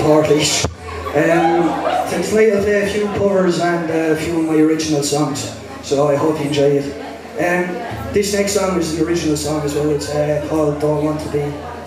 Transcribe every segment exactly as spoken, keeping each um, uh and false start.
Portlaoise. Um, tonight I'll play a few covers and a few of my original songs, so I hope you enjoy it. Um, this next song is an original song as well. It's uh, called Don't Want to Be.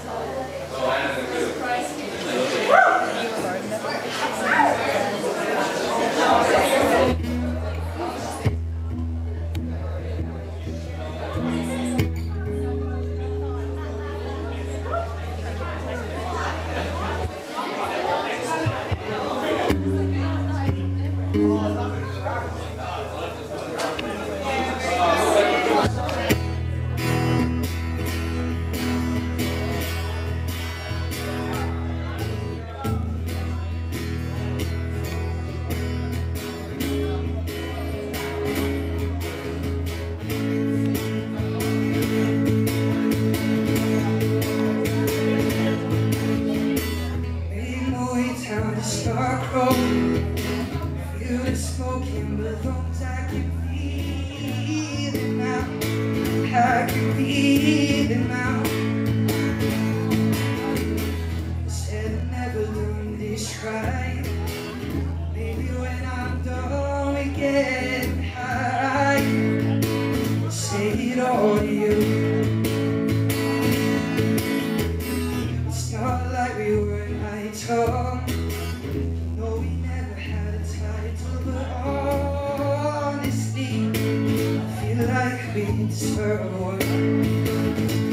Feel the smoking balloons, I can feel it now. I can feel it now. Said I've never done this right. Maybe when I'm done we get high. Say it all to you. It's not like we were night long. No, we never had a title, but honestly, I feel like we deserve one.